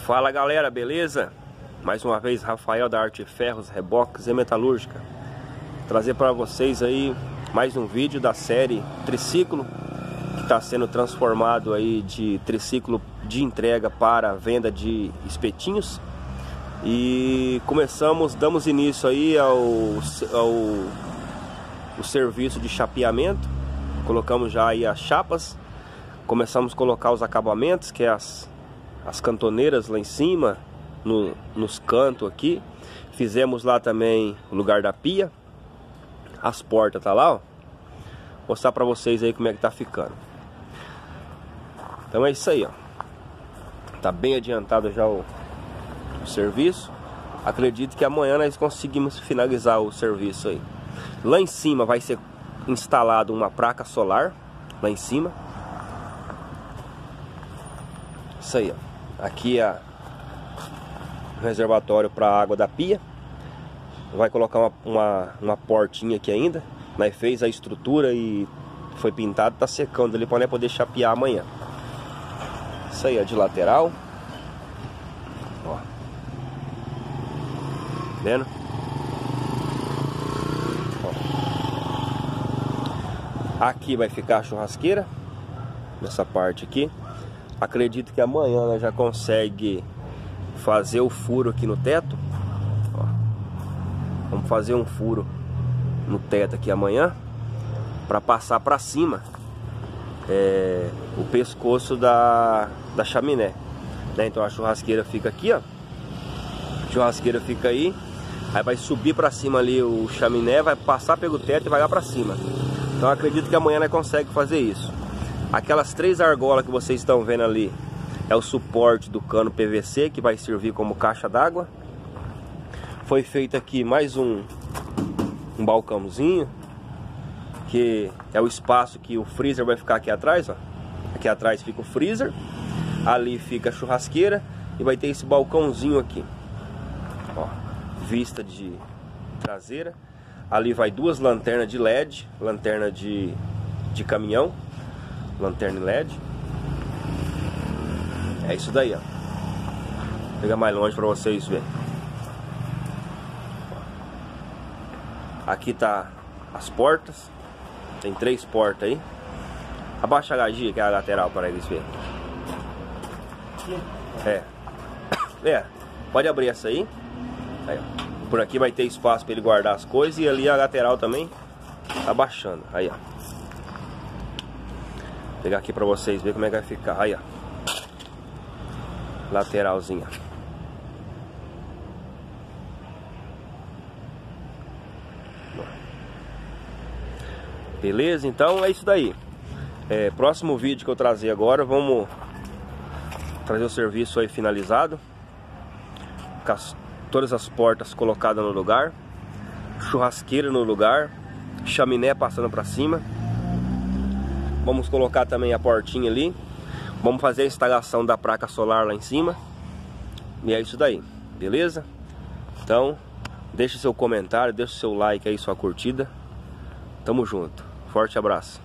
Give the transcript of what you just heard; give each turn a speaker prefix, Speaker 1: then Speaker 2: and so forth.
Speaker 1: Fala galera, beleza? Mais uma vez Rafael da Arte Ferros, Reboques e Metalúrgica. Trazer para vocês aí mais um vídeo da série Triciclo, que está sendo transformado aí de triciclo de entrega para venda de espetinhos. E damos início aí ao serviço de chapeamento. Colocamos já aí as chapas, começamos a colocar os acabamentos, que é as cantoneiras lá em cima, nos cantos aqui. Fizemos lá também o lugar da pia. As portas tá lá, ó. Vou mostrar pra vocês aí como é que tá ficando. Então é isso aí, ó. Tá bem adiantado já o serviço. Acredito que amanhã nós conseguimos finalizar o serviço aí. Lá em cima vai ser instalado uma placa solar. Lá em cima. Isso aí, ó. Aqui é o reservatório para a água da pia. Vai colocar uma portinha aqui ainda. Nós fez a estrutura e foi pintado, tá secando ali para poder chapear amanhã. Isso aí, ó, de lateral. Ó. Vendo? Ó. Aqui vai ficar a churrasqueira. Nessa parte aqui. Acredito que amanhã nós já consegue fazer o furo aqui no teto. Ó. Vamos fazer um furo no teto aqui amanhã, para passar para cima o pescoço da chaminé, né? Então a churrasqueira fica aqui, ó. A churrasqueira fica aí. Aí vai subir para cima ali o chaminé, vai passar pelo teto e vai lá para cima. Então acredito que amanhã nós consegue fazer isso. Aquelas 3 argolas que vocês estão vendo ali é o suporte do cano PVC, que vai servir como caixa d'água. Foi feito aqui mais um balcãozinho, que é o espaço que o freezer vai ficar aqui atrás, ó. Aqui atrás fica o freezer, ali fica a churrasqueira e vai ter esse balcãozinho aqui, ó, vista de traseira. Ali vai 2 lanternas de LED, lanterna de caminhão, lanterna LED. É isso daí, ó. Vou pegar mais longe para vocês verem. Aqui tá as portas. Tem 3 portas aí. Abaixa a gagia, que é a lateral, para eles verem. Pode abrir essa aí. Aí, ó. Por aqui vai ter espaço para ele guardar as coisas. E ali a lateral também tá baixando. Aí, ó. Vou pegar aqui para vocês verem como é que vai ficar. Aí, ó. Lateralzinha. Beleza? Então é isso daí. Próximo vídeo que eu trazer agora, vamos trazer o serviço aí finalizado, com todas as portas colocadas no lugar, churrasqueira no lugar, chaminé passando para cima. Vamos colocar também a portinha ali. Vamos fazer a instalação da placa solar lá em cima. E é isso daí, beleza? Então deixe seu comentário, deixe seu like aí, sua curtida. Tamo junto. Forte abraço.